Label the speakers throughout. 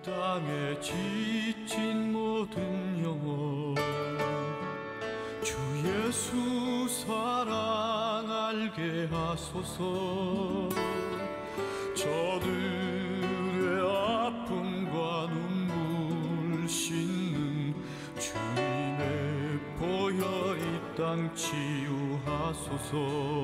Speaker 1: 땅에 지친 모든 영혼 주 예수 사랑 알게 하소서. 저들의 아픔과 눈물 씻는 주님의 보혈 이 땅 치유하소서.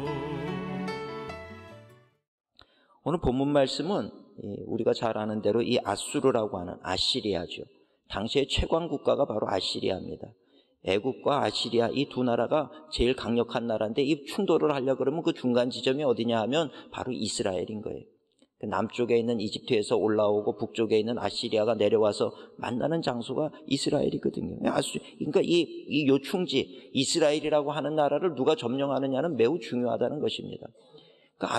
Speaker 2: 오늘 본문 말씀은 우리가 잘 아는 대로 이 아수르라고 하는 아시리아죠. 당시의 최강 국가가 바로 아시리아입니다. 애국과 아시리아 이 두 나라가 제일 강력한 나라인데 이 충돌을 하려고 그러면 그 중간 지점이 어디냐 하면 바로 이스라엘인 거예요. 남쪽에 있는 이집트에서 올라오고 북쪽에 있는 아시리아가 내려와서 만나는 장소가 이스라엘이거든요. 그러니까 이 요충지 이스라엘이라고 하는 나라를 누가 점령하느냐는 매우 중요하다는 것입니다. 그러니까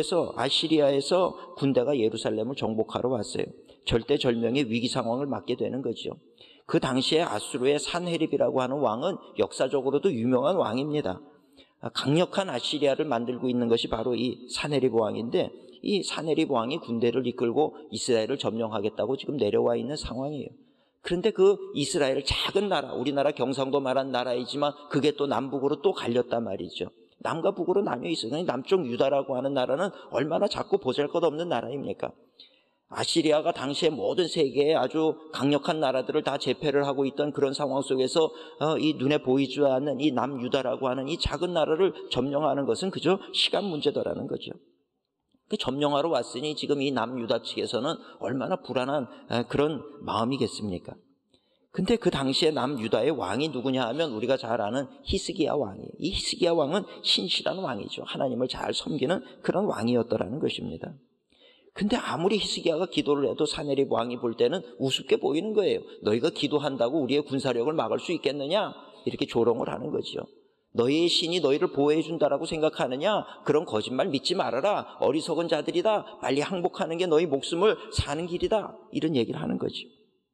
Speaker 2: 아시리아에서 군대가 예루살렘을 정복하러 왔어요. 절대절명의 위기 상황을 맞게 되는 거죠. 그 당시에 아수르의 산헤립이라고 하는 왕은 역사적으로도 유명한 왕입니다. 강력한 아시리아를 만들고 있는 것이 바로 이 산헤립 왕인데, 이 산헤립 왕이 군대를 이끌고 이스라엘을 점령하겠다고 지금 내려와 있는 상황이에요. 그런데 그 이스라엘 작은 나라, 우리나라 경상도 말한 나라이지만 그게 또 남북으로 또 갈렸단 말이죠. 남과 북으로 나뉘어 있어요. 남쪽 유다라고 하는 나라는 얼마나 작고 보잘것없는 나라입니까? 아시리아가 당시에 모든 세계에 아주 강력한 나라들을 다 제패를 하고 있던 그런 상황 속에서 이 눈에 보이지 않는 이 남유다라고 하는 이 작은 나라를 점령하는 것은 그저 시간 문제더라는 거죠. 그 점령하러 왔으니 지금 이 남유다 측에서는 얼마나 불안한 그런 마음이겠습니까? 근데 그 당시에 남유다의 왕이 누구냐 하면 우리가 잘 아는 히스기야 왕이에요. 이 히스기야 왕은 신실한 왕이죠. 하나님을 잘 섬기는 그런 왕이었더라는 것입니다. 근데 아무리 히스기야가 기도를 해도 산헤립 왕이 볼 때는 우습게 보이는 거예요. 너희가 기도한다고 우리의 군사력을 막을 수 있겠느냐? 이렇게 조롱을 하는 거죠. 너희의 신이 너희를 보호해 준다라고 생각하느냐? 그런 거짓말 믿지 말아라. 어리석은 자들이다. 빨리 항복하는 게 너희 목숨을 사는 길이다. 이런 얘기를 하는 거죠.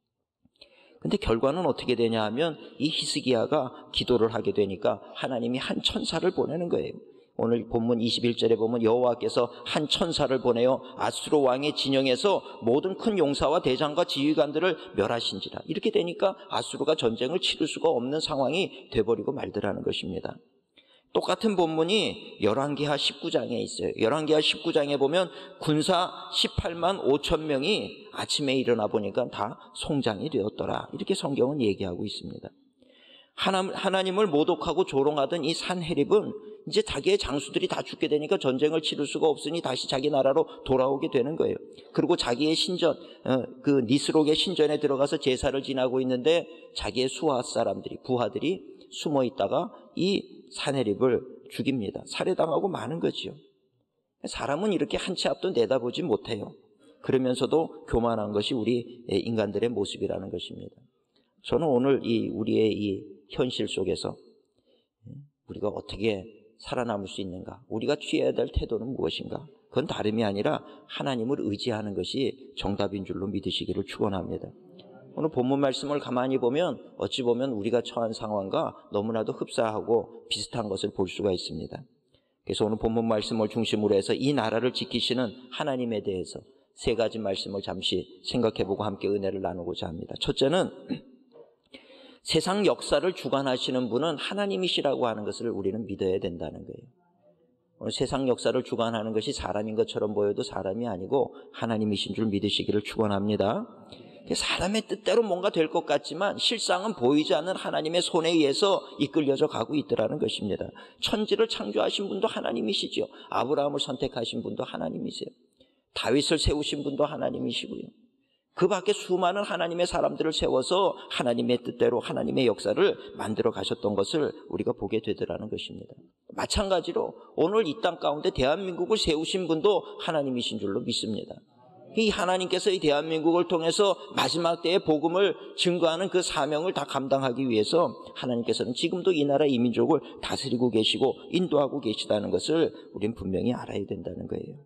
Speaker 2: 근데 결과는 어떻게 되냐 하면 이 히스기야가 기도를 하게 되니까 하나님이 한 천사를 보내는 거예요. 오늘 본문 21절에 보면 여호와께서 한 천사를 보내어 아수르 왕의 진영에서 모든 큰 용사와 대장과 지휘관들을 멸하신지라. 이렇게 되니까 아수르가 전쟁을 치를 수가 없는 상황이 돼버리고 말더라는 것입니다. 똑같은 본문이 열왕기하 19장에 있어요. 열왕기하 19장에 보면 군사 18만 5천 명이 아침에 일어나 보니까 다 송장이 되었더라. 이렇게 성경은 얘기하고 있습니다. 하나님을 모독하고 조롱하던 이 산헤립은 이제 자기의 장수들이 다 죽게 되니까 전쟁을 치를 수가 없으니 다시 자기 나라로 돌아오게 되는 거예요. 그리고 자기의 신전, 그 니스록의 신전에 들어가서 제사를 지내고 있는데 자기의 수하 사람들이, 부하들이 숨어 있다가 이 산헤립을 죽입니다. 살해당하고 마는 거지요. 사람은 이렇게 한 치 앞도 내다보지 못해요. 그러면서도 교만한 것이 우리 인간들의 모습이라는 것입니다. 저는 오늘 우리의 이 현실 속에서 우리가 어떻게 살아남을 수 있는가? 우리가 취해야 될 태도는 무엇인가? 그건 다름이 아니라 하나님을 의지하는 것이 정답인 줄로 믿으시기를 축원합니다. 오늘 본문 말씀을 가만히 보면 어찌 보면 우리가 처한 상황과 너무나도 흡사하고 비슷한 것을 볼 수가 있습니다. 그래서 오늘 본문 말씀을 중심으로 해서 이 나라를 지키시는 하나님에 대해서 세 가지 말씀을 잠시 생각해보고 함께 은혜를 나누고자 합니다. 첫째는 세상 역사를 주관하시는 분은 하나님이시라고 하는 것을 우리는 믿어야 된다는 거예요. 오늘 세상 역사를 주관하는 것이 사람인 것처럼 보여도 사람이 아니고 하나님이신 줄 믿으시기를 축원합니다. 사람의 뜻대로 뭔가 될 것 같지만 실상은 보이지 않는 하나님의 손에 의해서 이끌려져 가고 있더라는 것입니다. 천지를 창조하신 분도 하나님이시죠. 아브라함을 선택하신 분도 하나님이세요. 다윗을 세우신 분도 하나님이시고요. 그 밖에 수많은 하나님의 사람들을 세워서 하나님의 뜻대로 하나님의 역사를 만들어 가셨던 것을 우리가 보게 되더라는 것입니다. 마찬가지로 오늘 이 땅 가운데 대한민국을 세우신 분도 하나님이신 줄로 믿습니다. 이 하나님께서 이 대한민국을 통해서 마지막 때의 복음을 증거하는 그 사명을 다 감당하기 위해서 하나님께서는 지금도 이 나라 이 민족을 다스리고 계시고 인도하고 계시다는 것을 우리는 분명히 알아야 된다는 거예요.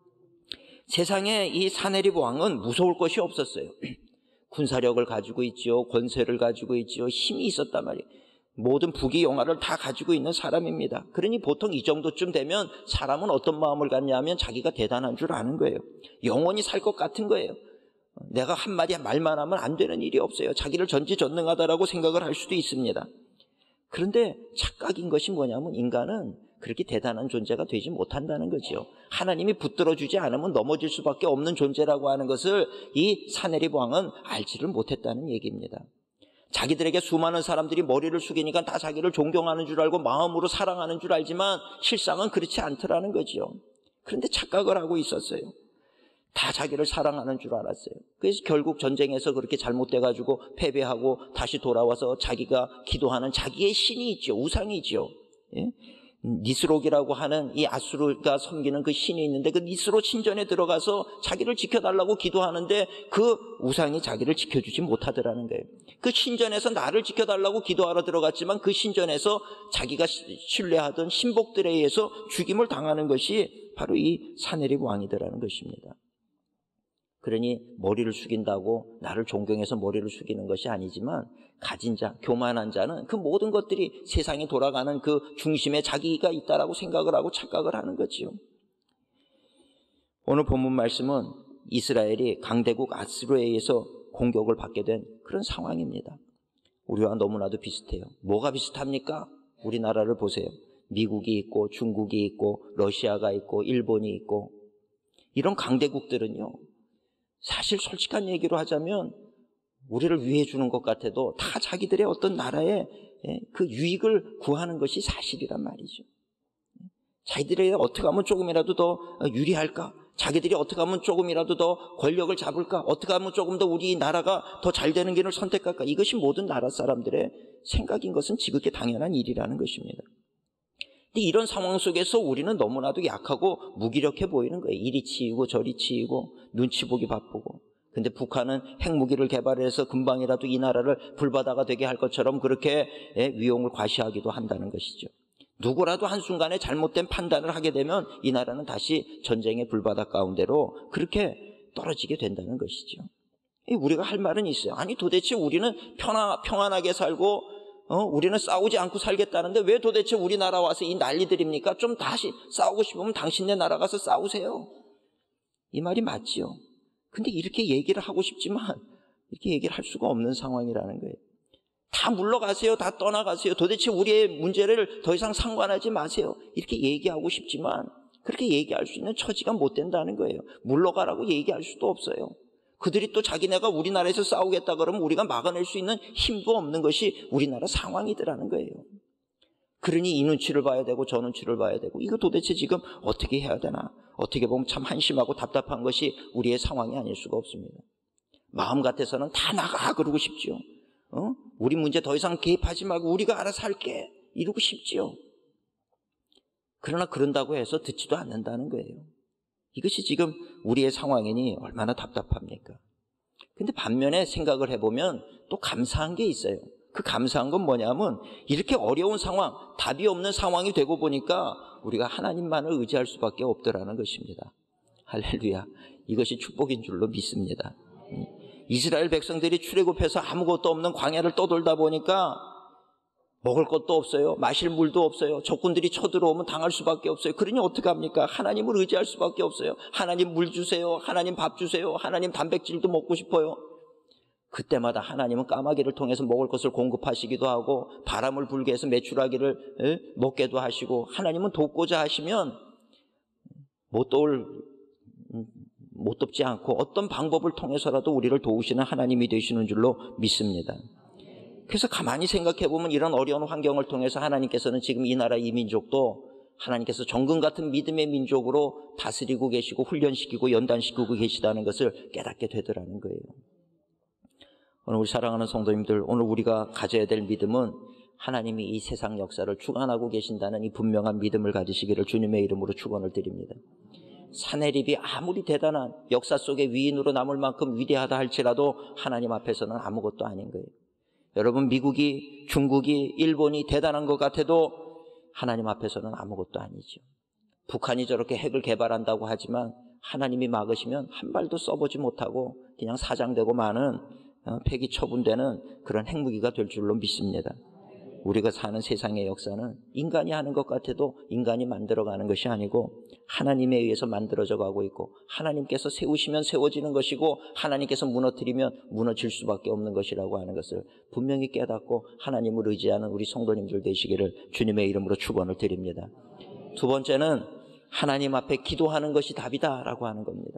Speaker 2: 세상에 이 산헤립 왕은 무서울 것이 없었어요. 군사력을 가지고 있지요. 권세를 가지고 있지요. 힘이 있었단 말이에요. 모든 부귀 영화를 다 가지고 있는 사람입니다. 그러니 보통 이 정도쯤 되면 사람은 어떤 마음을 갖냐 하면 자기가 대단한 줄 아는 거예요. 영원히 살 것 같은 거예요. 내가 한마디 말만 하면 안 되는 일이 없어요. 자기를 전지전능하다라고 생각을 할 수도 있습니다. 그런데 착각인 것이 뭐냐면 인간은 그렇게 대단한 존재가 되지 못한다는 거죠. 하나님이 붙들어주지 않으면 넘어질 수밖에 없는 존재라고 하는 것을 이 사내립 왕은 알지를 못했다는 얘기입니다. 자기들에게 수많은 사람들이 머리를 숙이니까 다 자기를 존경하는 줄 알고 마음으로 사랑하는 줄 알지만 실상은 그렇지 않더라는 거죠. 그런데 착각을 하고 있었어요. 다 자기를 사랑하는 줄 알았어요. 그래서 결국 전쟁에서 그렇게 잘못돼가지고 패배하고 다시 돌아와서 자기가 기도하는 자기의 신이 있죠. 우상이 있죠. 예? 니스록이라고 하는 이 아수르가 섬기는 그 신이 있는데 그 니스록 신전에 들어가서 자기를 지켜달라고 기도하는데 그 우상이 자기를 지켜주지 못하더라는 거예요. 그 신전에서 나를 지켜달라고 기도하러 들어갔지만 그 신전에서 자기가 신뢰하던 신복들에 의해서 죽임을 당하는 것이 바로 이 사내립 왕이더라는 것입니다. 그러니 머리를 숙인다고 나를 존경해서 머리를 숙이는 것이 아니지만 가진 자, 교만한 자는 그 모든 것들이 세상이 돌아가는 그 중심에 자기가 있다라고 생각을 하고 착각을 하는 거지요. 오늘 본문 말씀은 이스라엘이 강대국 아수르에 의해서 공격을 받게 된 그런 상황입니다. 우리와 너무나도 비슷해요. 뭐가 비슷합니까? 우리나라를 보세요. 미국이 있고 중국이 있고 러시아가 있고 일본이 있고 이런 강대국들은요. 사실 솔직한 얘기로 하자면 우리를 위해 주는 것 같아도 다 자기들의 어떤 나라의 그 유익을 구하는 것이 사실이란 말이죠. 자기들이 어떻게 하면 조금이라도 더 유리할까? 자기들이 어떻게 하면 조금이라도 더 권력을 잡을까? 어떻게 하면 조금 더 우리 나라가 더 잘 되는 길을 선택할까? 이것이 모든 나라 사람들의 생각인 것은 지극히 당연한 일이라는 것입니다. 근데 이런 상황 속에서 우리는 너무나도 약하고 무기력해 보이는 거예요. 이리 치이고 저리 치이고 눈치 보기 바쁘고. 근데 북한은 핵무기를 개발해서 금방이라도 이 나라를 불바다가 되게 할 것처럼 그렇게 위용을 과시하기도 한다는 것이죠. 누구라도 한순간에 잘못된 판단을 하게 되면 이 나라는 다시 전쟁의 불바다 가운데로 그렇게 떨어지게 된다는 것이죠. 우리가 할 말은 있어요. 아니 도대체 우리는 평안하게 살고 우리는 싸우지 않고 살겠다는데 왜 도대체 우리나라 와서 이 난리들입니까? 좀 다시 싸우고 싶으면 당신네 나라 가서 싸우세요. 이 말이 맞지요. 근데 이렇게 얘기를 하고 싶지만 이렇게 얘기를 할 수가 없는 상황이라는 거예요. 다 물러가세요. 다 떠나가세요. 도대체 우리의 문제를 더 이상 상관하지 마세요. 이렇게 얘기하고 싶지만 그렇게 얘기할 수 있는 처지가 못 된다는 거예요. 물러가라고 얘기할 수도 없어요. 그들이 또 자기네가 우리나라에서 싸우겠다 그러면 우리가 막아낼 수 있는 힘도 없는 것이 우리나라 상황이더라는 거예요. 그러니 이 눈치를 봐야 되고 저 눈치를 봐야 되고 이거 도대체 지금 어떻게 해야 되나. 어떻게 보면 참 한심하고 답답한 것이 우리의 상황이 아닐 수가 없습니다. 마음 같아서는 다 나가 그러고 싶지요. 우리 문제 더 이상 개입하지 말고 우리가 알아서 할게 이러고 싶지요. 그러나 그런다고 해서 듣지도 않는다는 거예요. 이것이 지금 우리의 상황이니 얼마나 답답합니까? 근데 반면에 생각을 해보면 또 감사한 게 있어요. 그 감사한 건 뭐냐면 이렇게 어려운 상황, 답이 없는 상황이 되고 보니까 우리가 하나님만을 의지할 수밖에 없더라는 것입니다. 할렐루야. 이것이 축복인 줄로 믿습니다. 이스라엘 백성들이 출애굽해서 아무것도 없는 광야를 떠돌다 보니까 먹을 것도 없어요. 마실 물도 없어요. 적군들이 쳐들어오면 당할 수밖에 없어요. 그러니 어떻게 합니까? 하나님을 의지할 수밖에 없어요. 하나님 물 주세요. 하나님 밥 주세요. 하나님 단백질도 먹고 싶어요. 그때마다 하나님은 까마귀를 통해서 먹을 것을 공급하시기도 하고 바람을 불게 해서 메추라기를 먹게도 하시고 하나님은 돕고자 하시면 못 돕지 않고 어떤 방법을 통해서라도 우리를 도우시는 하나님이 되시는 줄로 믿습니다. 그래서 가만히 생각해 보면 이런 어려운 환경을 통해서 하나님께서는 지금 이 나라 이 민족도 하나님께서 정금 같은 믿음의 민족으로 다스리고 계시고 훈련시키고 연단시키고 계시다는 것을 깨닫게 되더라는 거예요. 오늘 우리 사랑하는 성도님들, 오늘 우리가 가져야 될 믿음은 하나님이 이 세상 역사를 주관하고 계신다는 이 분명한 믿음을 가지시기를 주님의 이름으로 축원을 드립니다. 사내립이 아무리 대단한 역사 속의 위인으로 남을 만큼 위대하다 할지라도 하나님 앞에서는 아무것도 아닌 거예요. 여러분 미국이, 중국이, 일본이 대단한 것 같아도 하나님 앞에서는 아무것도 아니죠. 북한이 저렇게 핵을 개발한다고 하지만 하나님이 막으시면 한 발도 써보지 못하고 그냥 사장되고 마는 폐기 처분되는 그런 핵무기가 될 줄로 믿습니다. 우리가 사는 세상의 역사는 인간이 하는 것 같아도 인간이 만들어가는 것이 아니고 하나님에 의해서 만들어져 가고 있고, 하나님께서 세우시면 세워지는 것이고 하나님께서 무너뜨리면 무너질 수밖에 없는 것이라고 하는 것을 분명히 깨닫고 하나님을 의지하는 우리 성도님들 되시기를 주님의 이름으로 축원을 드립니다. 두 번째는 하나님 앞에 기도하는 것이 답이다라고 하는 겁니다.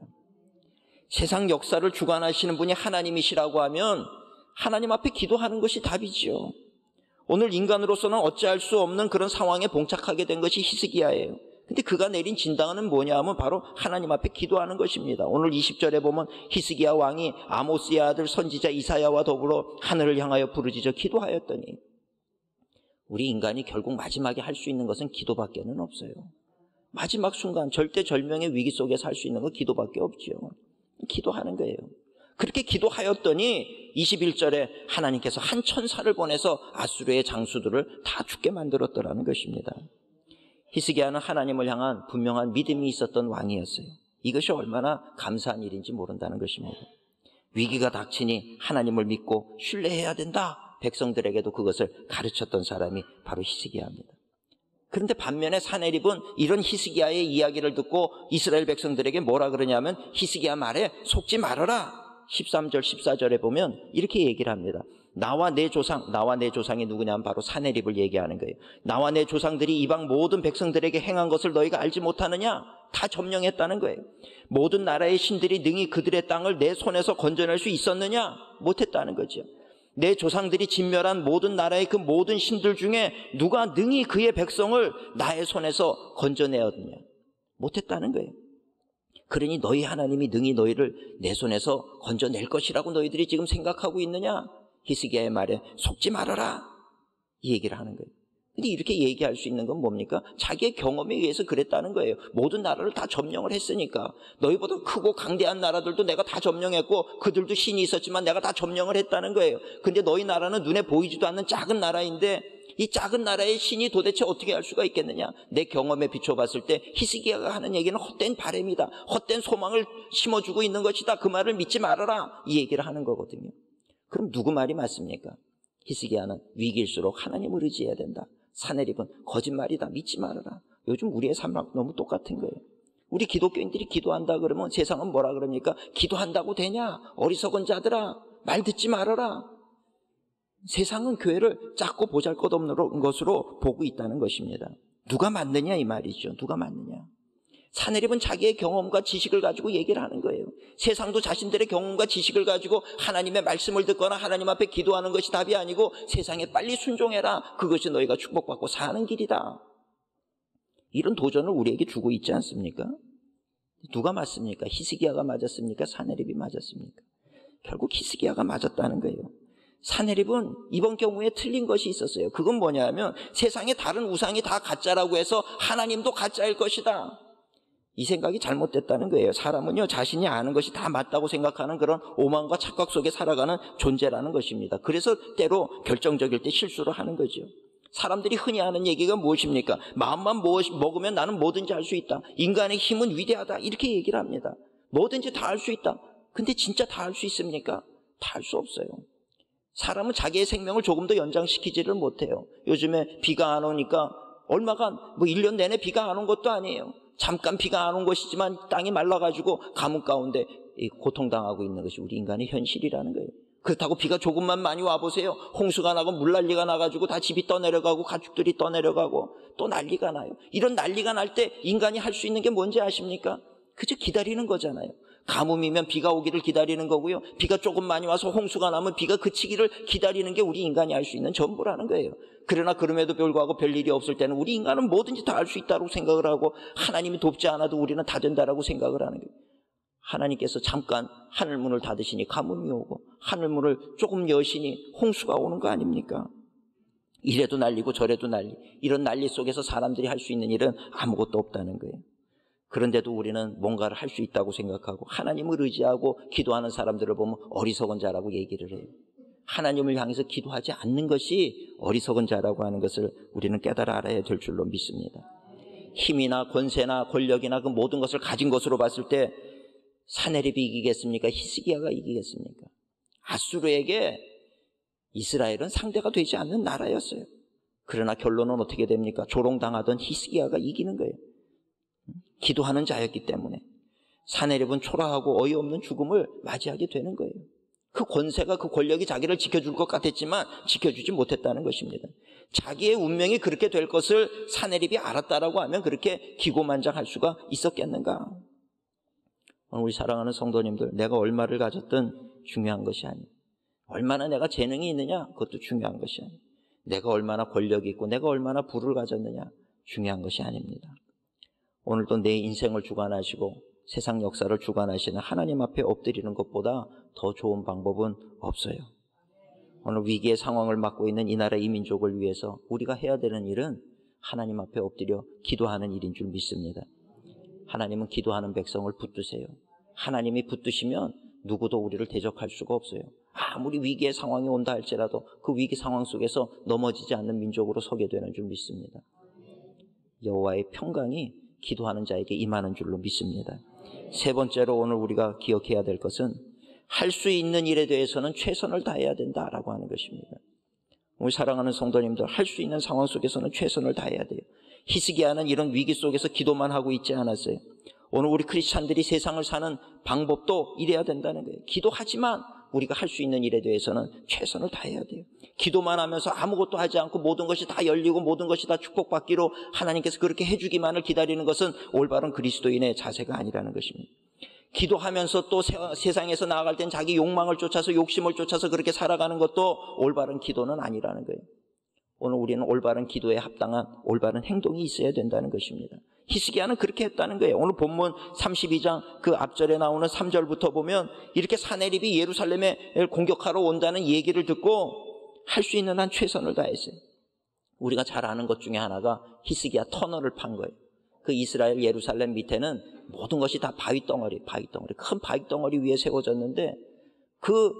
Speaker 2: 세상 역사를 주관하시는 분이 하나님이시라고 하면 하나님 앞에 기도하는 것이 답이지요. 오늘 인간으로서는 어찌할 수 없는 그런 상황에 봉착하게 된 것이 히스기야예요. 근데 그가 내린 진단은 뭐냐 하면 바로 하나님 앞에 기도하는 것입니다. 오늘 20절에 보면 히스기야 왕이 아모스의 아들 선지자 이사야와 더불어 하늘을 향하여 부르짖어 기도하였더니, 우리 인간이 결국 마지막에 할 수 있는 것은 기도밖에는 없어요. 마지막 순간 절대절명의 위기 속에서 할 수 있는 건 기도밖에 없지요. 기도하는 거예요. 그렇게 기도하였더니 21절에 하나님께서 한 천사를 보내서 아수르의 장수들을 다 죽게 만들었더라는 것입니다. 히스기야는 하나님을 향한 분명한 믿음이 있었던 왕이었어요. 이것이 얼마나 감사한 일인지 모른다는 것입니다. 위기가 닥치니 하나님을 믿고 신뢰해야 된다, 백성들에게도 그것을 가르쳤던 사람이 바로 히스기야입니다. 그런데 반면에 사네립은 이런 히스기야의 이야기를 듣고 이스라엘 백성들에게 뭐라 그러냐면 히스기야 말에 속지 말아라. 13절 14절에 보면 이렇게 얘기를 합니다. 나와 내 조상이 누구냐면 바로 사네립을 얘기하는 거예요. 나와 내 조상들이 이방 모든 백성들에게 행한 것을 너희가 알지 못하느냐? 다 점령했다는 거예요. 모든 나라의 신들이 능히 그들의 땅을 내 손에서 건져낼 수 있었느냐? 못했다는 거죠. 내 조상들이 진멸한 모든 나라의 그 모든 신들 중에 누가 능히 그의 백성을 나의 손에서 건져내었느냐? 못했다는 거예요. 그러니 너희 하나님이 능히 너희를 내 손에서 건져낼 것이라고 너희들이 지금 생각하고 있느냐? 히스기야의 말에 속지 말아라, 이 얘기를 하는 거예요. 근데 이렇게 얘기할 수 있는 건 뭡니까? 자기의 경험에 의해서 그랬다는 거예요. 모든 나라를 다 점령을 했으니까. 너희보다 크고 강대한 나라들도 내가 다 점령했고 그들도 신이 있었지만 내가 다 점령을 했다는 거예요. 근데 너희 나라는 눈에 보이지도 않는 작은 나라인데 이 작은 나라의 신이 도대체 어떻게 할 수가 있겠느냐? 내 경험에 비춰봤을 때 히스기야가 하는 얘기는 헛된 바램이다, 헛된 소망을 심어주고 있는 것이다, 그 말을 믿지 말아라, 이 얘기를 하는 거거든요. 그럼 누구 말이 맞습니까? 히스기야는 위기일수록 하나님을 의지해야 된다. 사네립은 거짓말이다, 믿지 말아라. 요즘 우리의 삶하고 너무 똑같은 거예요. 우리 기독교인들이 기도한다 그러면 세상은 뭐라 그럽니까? 기도한다고 되냐? 어리석은 자들아, 말 듣지 말아라. 세상은 교회를 작고 보잘것없는 것으로 보고 있다는 것입니다. 누가 맞느냐 이 말이죠. 누가 맞느냐. 사네립은 자기의 경험과 지식을 가지고 얘기를 하는 거예요. 세상도 자신들의 경험과 지식을 가지고 하나님의 말씀을 듣거나 하나님 앞에 기도하는 것이 답이 아니고 세상에 빨리 순종해라, 그것이 너희가 축복받고 사는 길이다, 이런 도전을 우리에게 주고 있지 않습니까? 누가 맞습니까? 히스기야가 맞았습니까? 사네립이 맞았습니까? 결국 히스기야가 맞았다는 거예요. 사네립은 이번 경우에 틀린 것이 있었어요. 그건 뭐냐면 세상에 다른 우상이 다 가짜라고 해서 하나님도 가짜일 것이다, 이 생각이 잘못됐다는 거예요. 사람은요, 자신이 아는 것이 다 맞다고 생각하는 그런 오만과 착각 속에 살아가는 존재라는 것입니다. 그래서 때로 결정적일 때 실수를 하는 거죠. 사람들이 흔히 하는 얘기가 무엇입니까? 마음만 먹으면 나는 뭐든지 할 수 있다, 인간의 힘은 위대하다, 이렇게 얘기를 합니다. 뭐든지 다 할 수 있다. 근데 진짜 다 할 수 있습니까? 다 할 수 없어요. 사람은 자기의 생명을 조금 더 연장시키지를 못해요. 요즘에 비가 안 오니까 얼마간 1년 내내 비가 안 온 것도 아니에요. 잠깐 비가 안 온 것이지만 땅이 말라가지고 가뭄 가운데 고통당하고 있는 것이 우리 인간의 현실이라는 거예요. 그렇다고 비가 조금만 많이 와보세요. 홍수가 나고 물난리가 나가지고 다 집이 떠내려가고 가축들이 떠내려가고 또 난리가 나요. 이런 난리가 날 때 인간이 할 수 있는 게 뭔지 아십니까? 그저 기다리는 거잖아요. 가뭄이면 비가 오기를 기다리는 거고요, 비가 조금 많이 와서 홍수가 나면 비가 그치기를 기다리는 게 우리 인간이 할 수 있는 전부라는 거예요. 그러나 그럼에도 불구하고 별일이 없을 때는 우리 인간은 뭐든지 다 할 수 있다고 생각을 하고 하나님이 돕지 않아도 우리는 다 된다라고 생각을 하는 거예요. 하나님께서 잠깐 하늘문을 닫으시니 가뭄이 오고 하늘문을 조금 여시니 홍수가 오는 거 아닙니까? 이래도 난리고 저래도 난리, 이런 난리 속에서 사람들이 할 수 있는 일은 아무것도 없다는 거예요. 그런데도 우리는 뭔가를 할 수 있다고 생각하고 하나님을 의지하고 기도하는 사람들을 보면 어리석은 자라고 얘기를 해요. 하나님을 향해서 기도하지 않는 것이 어리석은 자라고 하는 것을 우리는 깨달아 알아야 될 줄로 믿습니다. 힘이나 권세나 권력이나 그 모든 것을 가진 것으로 봤을 때 사네립이 이기겠습니까? 히스기야가 이기겠습니까? 아수르에게 이스라엘은 상대가 되지 않는 나라였어요. 그러나 결론은 어떻게 됩니까? 조롱당하던 히스기야가 이기는 거예요. 기도하는 자였기 때문에 사내립은 초라하고 어이없는 죽음을 맞이하게 되는 거예요. 그 권세가, 그 권력이 자기를 지켜줄 것 같았지만 지켜주지 못했다는 것입니다. 자기의 운명이 그렇게 될 것을 사내립이 알았다라고 하면 그렇게 기고만장할 수가 있었겠는가? 우리 사랑하는 성도님들, 내가 얼마를 가졌든 중요한 것이 아니에요. 얼마나 내가 재능이 있느냐, 그것도 중요한 것이 아니에요. 내가 얼마나 권력이 있고 내가 얼마나 부를 가졌느냐, 중요한 것이 아닙니다. 오늘도 내 인생을 주관하시고 세상 역사를 주관하시는 하나님 앞에 엎드리는 것보다 더 좋은 방법은 없어요. 오늘 위기의 상황을 맞고 있는 이 나라 이 민족을 위해서 우리가 해야 되는 일은 하나님 앞에 엎드려 기도하는 일인 줄 믿습니다. 하나님은 기도하는 백성을 붙드세요. 하나님이 붙드시면 누구도 우리를 대적할 수가 없어요. 아무리 위기의 상황이 온다 할지라도 그 위기 상황 속에서 넘어지지 않는 민족으로 서게 되는 줄 믿습니다. 여호와의 평강이 기도하는 자에게 임하는 줄로 믿습니다. 세 번째로 오늘 우리가 기억해야 될 것은 할 수 있는 일에 대해서는 최선을 다해야 된다라고 하는 것입니다. 우리 사랑하는 성도님들, 할 수 있는 상황 속에서는 최선을 다해야 돼요. 히스기야는 이런 위기 속에서 기도만 하고 있지 않았어요. 오늘 우리 크리스찬들이 세상을 사는 방법도 이래야 된다는 거예요. 기도하지만 우리가 할 수 있는 일에 대해서는 최선을 다해야 돼요. 기도만 하면서 아무것도 하지 않고 모든 것이 다 열리고 모든 것이 다 축복받기로 하나님께서 그렇게 해주기만을 기다리는 것은 올바른 그리스도인의 자세가 아니라는 것입니다. 기도하면서 또 세상에서 나아갈 땐 자기 욕망을 쫓아서 욕심을 쫓아서 그렇게 살아가는 것도 올바른 기도는 아니라는 거예요. 오늘 우리는 올바른 기도에 합당한 올바른 행동이 있어야 된다는 것입니다. 히스기야는 그렇게 했다는 거예요. 오늘 본문 32장 그 앞절에 나오는 3절부터 보면 이렇게 사내립이 예루살렘에 공격하러 온다는 얘기를 듣고 할 수 있는 한 최선을 다했어요. 우리가 잘 아는 것 중에 하나가 히스기야 터널을 판 거예요. 그 이스라엘 예루살렘 밑에는 모든 것이 다 바위덩어리, 큰 바위덩어리 위에 세워졌는데 그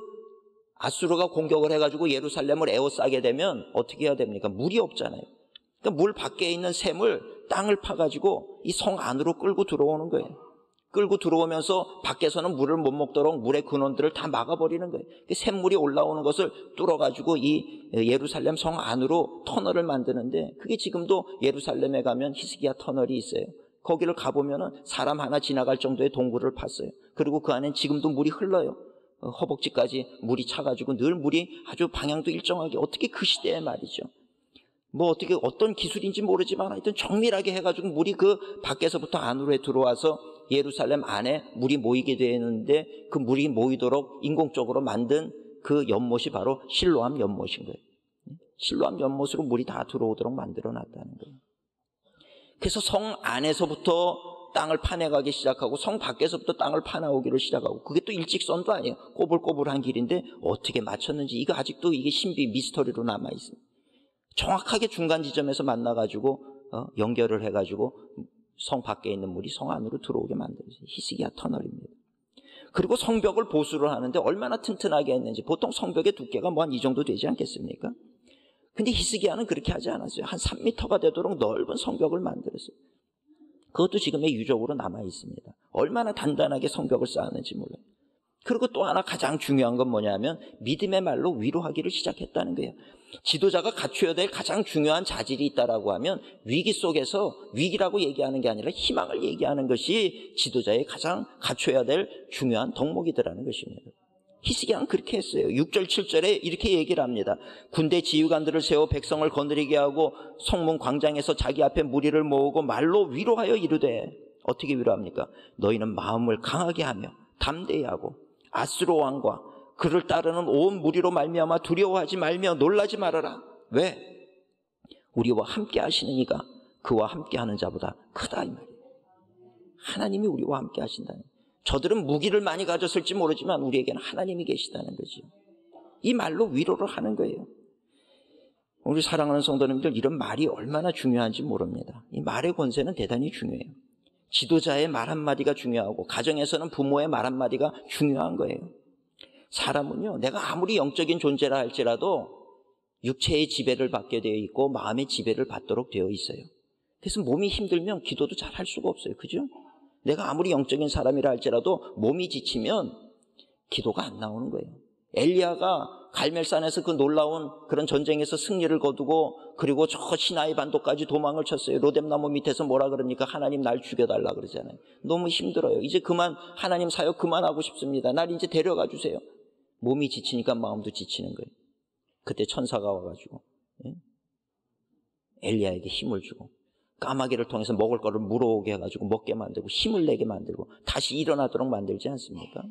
Speaker 2: 아수르가 공격을 해가지고 예루살렘을 에워싸게 되면 어떻게 해야 됩니까? 물이 없잖아요. 그러니까 물 밖에 있는 샘을 땅을 파가지고 이 성 안으로 끌고 들어오는 거예요. 끌고 들어오면서 밖에서는 물을 못 먹도록 물의 근원들을 다 막아버리는 거예요. 샘물이 올라오는 것을 뚫어가지고 이 예루살렘 성 안으로 터널을 만드는데 그게 지금도 예루살렘에 가면 히스기야 터널이 있어요. 거기를 가보면은 사람 하나 지나갈 정도의 동굴을 팠어요. 그리고 그 안엔 지금도 물이 흘러요. 허벅지까지 물이 차가지고 늘 물이 아주 방향도 일정하게 어떻게 그 시대에 말이죠. 뭐 어떻게 어떤 기술인지 모르지만 하여튼 정밀하게 해가지고 물이 그 밖에서부터 안으로 들어와서 예루살렘 안에 물이 모이게 되는데 그 물이 모이도록 인공적으로 만든 그 연못이 바로 실로암 연못인 거예요. 실로암 연못으로 물이 다 들어오도록 만들어 놨다는 거예요. 그래서 성 안에서부터 땅을 파내가기 시작하고 성 밖에서부터 땅을 파나오기를 시작하고 그게 또 일직선도 아니에요. 꼬불꼬불한 길인데 어떻게 맞췄는지 이거 아직도 이게 신비 미스터리로 남아있습니다. 정확하게 중간 지점에서 만나가지고 연결을 해가지고 성 밖에 있는 물이 성 안으로 들어오게 만들어요. 히스기야 터널입니다. 그리고 성벽을 보수를 하는데 얼마나 튼튼하게 했는지 보통 성벽의 두께가 뭐 한 이 정도 되지 않겠습니까? 근데 히스기야는 그렇게 하지 않았어요. 한 3m가 되도록 넓은 성벽을 만들었어요. 그것도 지금의 유적으로 남아 있습니다. 얼마나 단단하게 성벽을 쌓았는지 몰라요. 그리고 또 하나 가장 중요한 건 뭐냐면 믿음의 말로 위로하기를 시작했다는 거예요. 지도자가 갖춰야 될 가장 중요한 자질이 있다라고 하면 위기 속에서 위기라고 얘기하는 게 아니라 희망을 얘기하는 것이 지도자의 가장 갖춰야 될 중요한 덕목이더라는 것입니다. 히스기야는 그렇게 했어요. 6절 7절에 이렇게 얘기를 합니다. 군대 지휘관들을 세워 백성을 거느리게 하고 성문 광장에서 자기 앞에 무리를 모으고 말로 위로하여 이르되 어떻게 위로합니까? 너희는 마음을 강하게 하며 담대히 하고 아수르 왕과 그를 따르는 온 무리로 말미암아 두려워하지 말며 놀라지 말아라. 왜? 우리와 함께 하시는 이가 그와 함께 하는 자보다 크다 이 말이에요. 하나님이 우리와 함께 하신다는 거예요. 저들은 무기를 많이 가졌을지 모르지만 우리에게는 하나님이 계시다는 거죠. 이 말로 위로를 하는 거예요. 우리 사랑하는 성도님들 이런 말이 얼마나 중요한지 모릅니다. 이 말의 권세는 대단히 중요해요. 지도자의 말 한마디가 중요하고 가정에서는 부모의 말 한마디가 중요한 거예요. 사람은요, 내가 아무리 영적인 존재라 할지라도 육체의 지배를 받게 되어 있고 마음의 지배를 받도록 되어 있어요. 그래서 몸이 힘들면 기도도 잘 할 수가 없어요. 그죠? 내가 아무리 영적인 사람이라 할지라도 몸이 지치면 기도가 안 나오는 거예요. 엘리야가 갈멜산에서 그 놀라운 그런 전쟁에서 승리를 거두고 그리고 저 시나이 반도까지 도망을 쳤어요. 로뎀나무 밑에서 뭐라 그럽니까? 하나님 날 죽여달라 그러잖아요. 너무 힘들어요. 이제 그만 하나님 사역 그만하고 싶습니다. 날 이제 데려가 주세요. 몸이 지치니까 마음도 지치는 거예요. 그때 천사가 와가지고 엘리야에게 힘을 주고 까마귀를 통해서 먹을 거를 물어오게 해가지고 먹게 만들고 힘을 내게 만들고 다시 일어나도록 만들지 않습니까?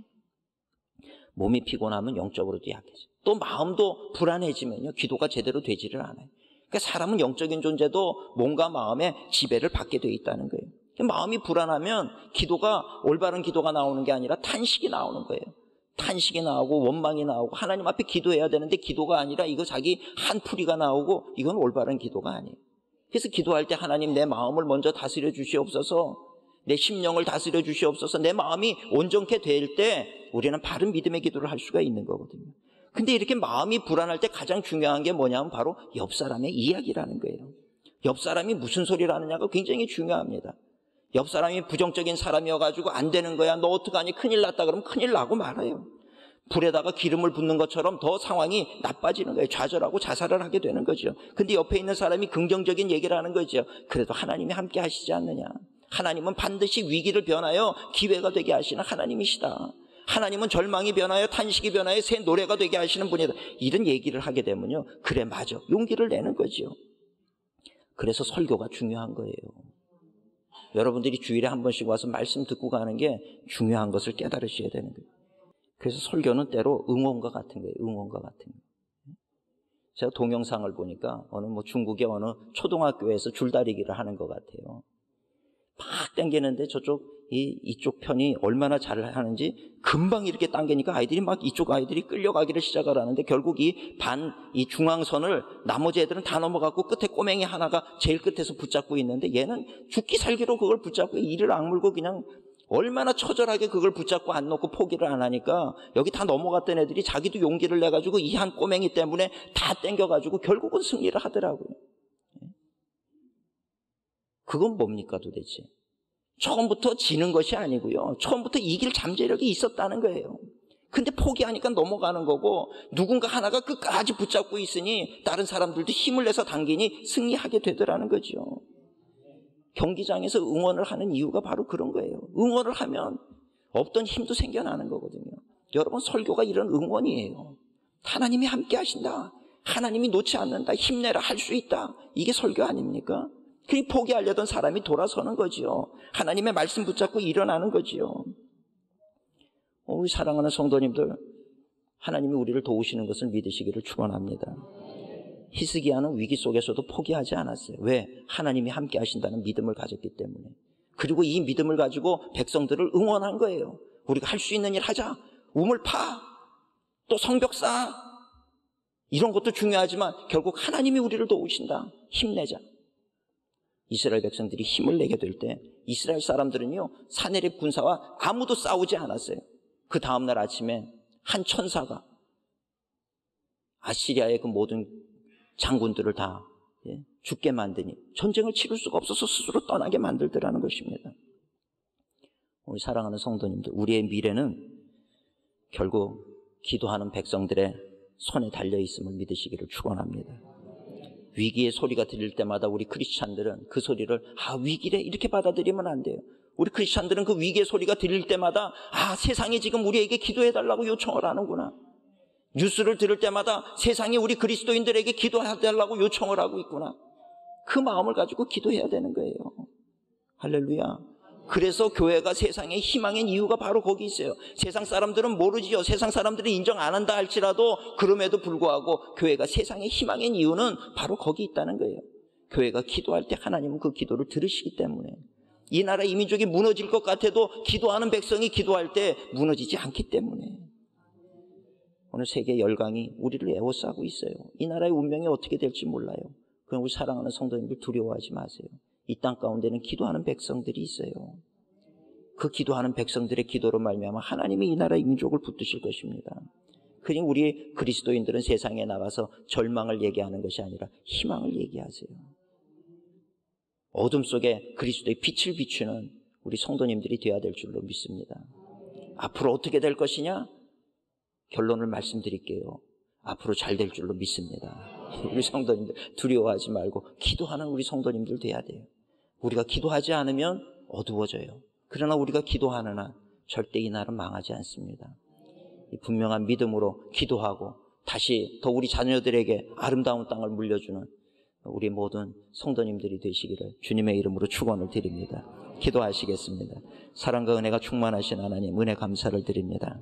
Speaker 2: 몸이 피곤하면 영적으로도 약해져요. 또 마음도 불안해지면요, 기도가 제대로 되지를 않아요. 그러니까 사람은 영적인 존재도 몸과 마음의 지배를 받게 돼 있다는 거예요. 마음이 불안하면 기도가, 올바른 기도가 나오는 게 아니라 탄식이 나오는 거예요. 탄식이 나오고 원망이 나오고 하나님 앞에 기도해야 되는데 기도가 아니라 이거 자기 한풀이가 나오고 이건 올바른 기도가 아니에요. 그래서 기도할 때 하나님 내 마음을 먼저 다스려 주시옵소서, 내 심령을 다스려 주시옵소서, 내 마음이 온전케 될 때 우리는 바른 믿음의 기도를 할 수가 있는 거거든요. 근데 이렇게 마음이 불안할 때 가장 중요한 게 뭐냐면 바로 옆 사람의 이야기라는 거예요. 옆 사람이 무슨 소리를 하느냐가 굉장히 중요합니다. 옆 사람이 부정적인 사람이어가지고 안 되는 거야, 너 어떡하니, 큰일 났다 그러면 큰일 나고 말아요. 불에다가 기름을 붓는 것처럼 더 상황이 나빠지는 거예요. 좌절하고 자살을 하게 되는 거죠. 근데 옆에 있는 사람이 긍정적인 얘기를 하는 거죠. 그래도 하나님이 함께 하시지 않느냐, 하나님은 반드시 위기를 변하여 기회가 되게 하시는 하나님이시다, 하나님은 절망이 변하여 탄식이 변하여 새 노래가 되게 하시는 분이다, 이런 얘기를 하게 되면요, 그래 맞아, 용기를 내는 거죠. 그래서 설교가 중요한 거예요. 여러분들이 주일에 한 번씩 와서 말씀 듣고 가는 게 중요한 것을 깨달으셔야 되는 거예요. 그래서 설교는 때로 응원과 같은 거예요. 응원과 같은 거예요. 제가 동영상을 보니까 어느 중국의 어느 초등학교에서 줄다리기를 하는 것 같아요. 막 당기는데 이쪽 편이 얼마나 잘 하는지 금방 이렇게 당기니까 아이들이 막 이쪽 아이들이 끌려가기를 시작을 하는데 결국 이 중앙선을 나머지 애들은 다 넘어가고 끝에 꼬맹이 하나가 제일 끝에서 붙잡고 있는데 얘는 죽기 살기로 그걸 붙잡고 이를 악물고 그냥 얼마나 처절하게 그걸 붙잡고 안 놓고 포기를 안 하니까 여기 다 넘어갔던 애들이 자기도 용기를 내가지고 이 한 꼬맹이 때문에 다 땡겨가지고 결국은 승리를 하더라고요. 그건 뭡니까 도대체? 처음부터 지는 것이 아니고요, 처음부터 이길 잠재력이 있었다는 거예요. 근데 포기하니까 넘어가는 거고 누군가 하나가 끝까지 붙잡고 있으니 다른 사람들도 힘을 내서 당기니 승리하게 되더라는 거죠. 경기장에서 응원을 하는 이유가 바로 그런 거예요. 응원을 하면 없던 힘도 생겨나는 거거든요. 여러분, 설교가 이런 응원이에요. 하나님이 함께 하신다, 하나님이 놓지 않는다, 힘내라, 할 수 있다, 이게 설교 아닙니까? 그게 포기하려던 사람이 돌아서는 거지요. 하나님의 말씀 붙잡고 일어나는 거지요. 우리 사랑하는 성도님들, 하나님이 우리를 도우시는 것을 믿으시기를 축원합니다. 히스기야는 위기 속에서도 포기하지 않았어요. 왜? 하나님이 함께 하신다는 믿음을 가졌기 때문에. 그리고 이 믿음을 가지고 백성들을 응원한 거예요. 우리가 할 수 있는 일 하자, 우물 파, 또 성벽 쌓아, 이런 것도 중요하지만 결국 하나님이 우리를 도우신다, 힘내자. 이스라엘 백성들이 힘을 내게 될 때 이스라엘 사람들은요, 사내립 군사와 아무도 싸우지 않았어요. 그 다음날 아침에 한 천사가 아시리아의 그 모든 장군들을 다 죽게 만드니 전쟁을 치를 수가 없어서 스스로 떠나게 만들더라는 것입니다. 우리 사랑하는 성도님들, 우리의 미래는 결국 기도하는 백성들의 손에 달려있음을 믿으시기를 축원합니다. 위기의 소리가 들릴 때마다 우리 크리스찬들은 그 소리를 위기래 이렇게 받아들이면 안 돼요. 우리 크리스찬들은 그 위기의 소리가 들릴 때마다 세상이 지금 우리에게 기도해달라고 요청을 하는구나, 뉴스를 들을 때마다 세상이 우리 그리스도인들에게 기도해달라고 요청을 하고 있구나, 그 마음을 가지고 기도해야 되는 거예요. 할렐루야. 그래서 교회가 세상의 희망인 이유가 바로 거기 있어요. 세상 사람들은 모르지요. 세상 사람들이 인정 안 한다 할지라도 그럼에도 불구하고 교회가 세상의 희망인 이유는 바로 거기 있다는 거예요. 교회가 기도할 때 하나님은 그 기도를 들으시기 때문에. 이 나라 이 민족이 무너질 것 같아도 기도하는 백성이 기도할 때 무너지지 않기 때문에. 오늘 세계 열강이 우리를 에워싸고 있어요. 이 나라의 운명이 어떻게 될지 몰라요. 그럼 우리 사랑하는 성도님들 두려워하지 마세요. 이 땅 가운데는 기도하는 백성들이 있어요. 그 기도하는 백성들의 기도로 말미암아 하나님이 이 나라 이 민족을 붙드실 것입니다. 그러니 우리 그리스도인들은 세상에 나가서 절망을 얘기하는 것이 아니라 희망을 얘기하세요. 어둠 속에 그리스도의 빛을 비추는 우리 성도님들이 되어야 될 줄로 믿습니다. 앞으로 어떻게 될 것이냐? 결론을 말씀드릴게요. 앞으로 잘 될 줄로 믿습니다. 우리 성도님들 두려워하지 말고 기도하는 우리 성도님들 돼야 돼요. 우리가 기도하지 않으면 어두워져요. 그러나 우리가 기도하는 한 절대 이 나라는 망하지 않습니다. 이 분명한 믿음으로 기도하고 다시 더 우리 자녀들에게 아름다운 땅을 물려주는 우리 모든 성도님들이 되시기를 주님의 이름으로 축원을 드립니다. 기도하시겠습니다. 사랑과 은혜가 충만하신 하나님, 은혜 감사를 드립니다.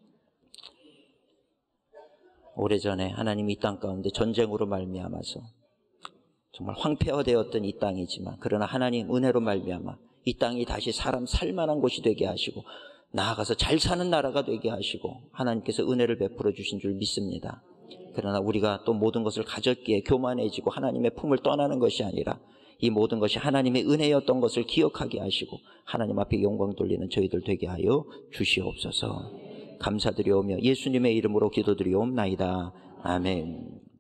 Speaker 2: 오래전에 하나님이 이 땅 가운데 전쟁으로 말미암아서 정말 황폐화되었던 이 땅이지만, 그러나 하나님 은혜로 말미암아 이 땅이 다시 사람 살만한 곳이 되게 하시고 나아가서 잘 사는 나라가 되게 하시고 하나님께서 은혜를 베풀어 주신 줄 믿습니다. 그러나 우리가 또 모든 것을 가졌기에 교만해지고 하나님의 품을 떠나는 것이 아니라 이 모든 것이 하나님의 은혜였던 것을 기억하게 하시고 하나님 앞에 영광 돌리는 저희들 되게 하여 주시옵소서. 감사드리오며 예수님의 이름으로 기도드리옵나이다. 아멘.